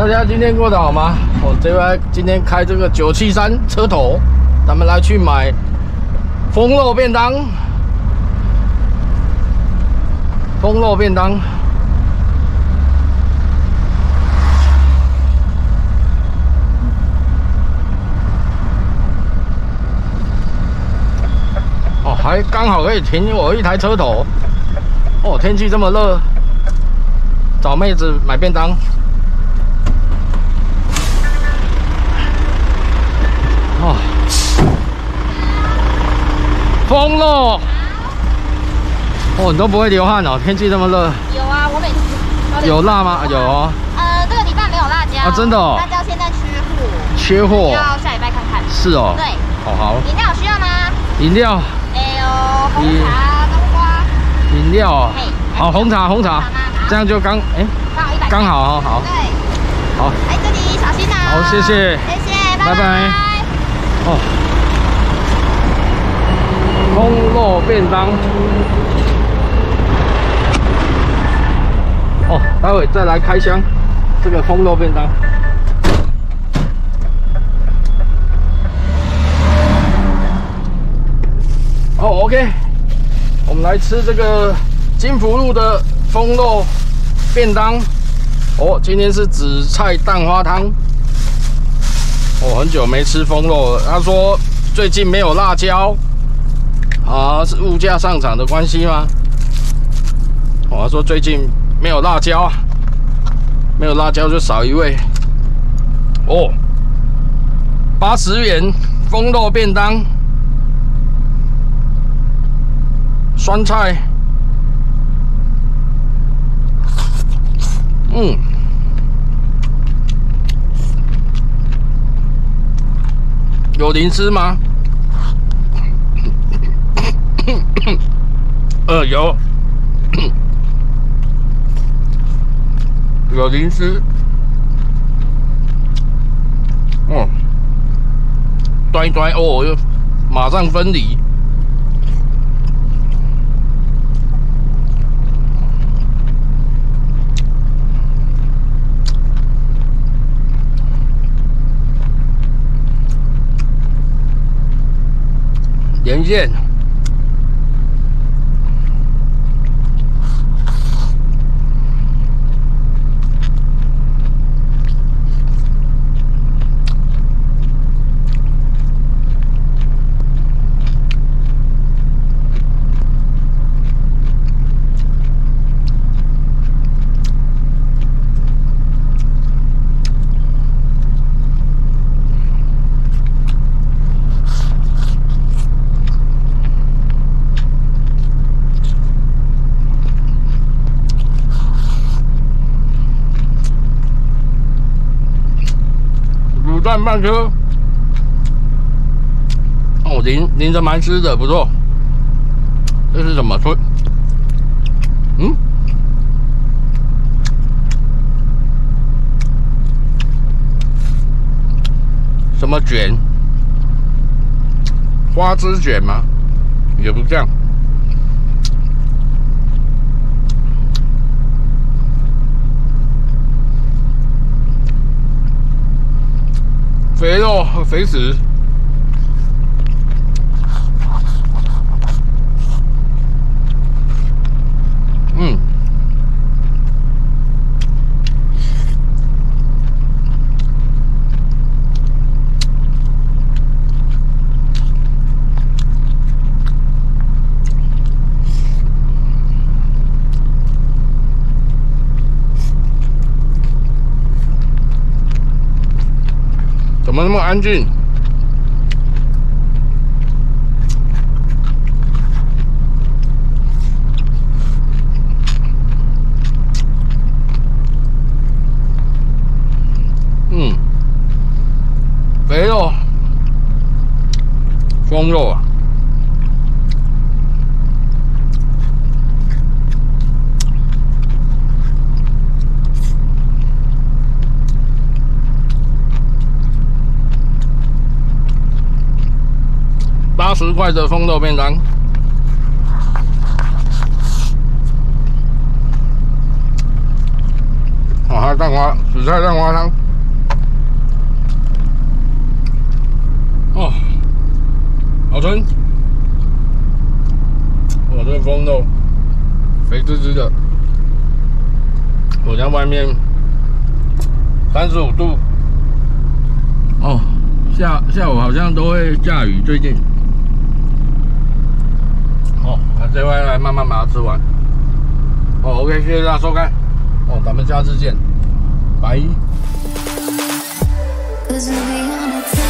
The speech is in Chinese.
大家今天过得好吗？我这边今天开这个973车头，咱们来去买风肉便当。风肉便当。哦，还刚好可以停我一台车头。哦，天气这么热，找妹子买便当。 哦，风肉哦，你都不会流汗哦？天气这么热。 有啊，我每次有辣吗？有哦。 这个礼拜没有辣椒。 啊，真的哦。 辣椒现在缺货。 缺货。 要下礼拜看看。 是哦。 对。 哦好。 饮料有需要吗？ 饮料。 红茶、冬瓜。 饮料哦。好，红茶，红茶。这样就刚刚好哦，好。 对。 好。 来这里小心啊。 好，谢谢。 谢谢，拜拜。 哦，风肉便当。哦，待会再来开箱这个风肉便当。哦 ，OK， 我们来吃这个金福路的风肉便当。哦，今天是紫菜蛋花汤。 我很久没吃风肉了。他说最近没有辣椒啊，是物价上涨的关系吗？他说最近没有辣椒，没有辣椒就少一味。哦，80元风肉便当，酸菜，有零食吗？有，有零食。哦，端一端哦，又马上分离。连线，卤蛋半颗，哦，淋着蛮湿的，不错。这是什么？什么卷？花枝卷吗？也不像。肥肉肥食，怎么那么安静？肥肉，风肉啊。 80块的风肉便当， 哦，还有紫菜蛋花汤。哦，好吃。我这个风肉肥滋滋的，我在外面35度。哦，下午好像都会下雨，最近。哦，那这回来慢慢把它吃完。哦 ，OK， 谢谢大家收看。哦，咱们下次见，拜。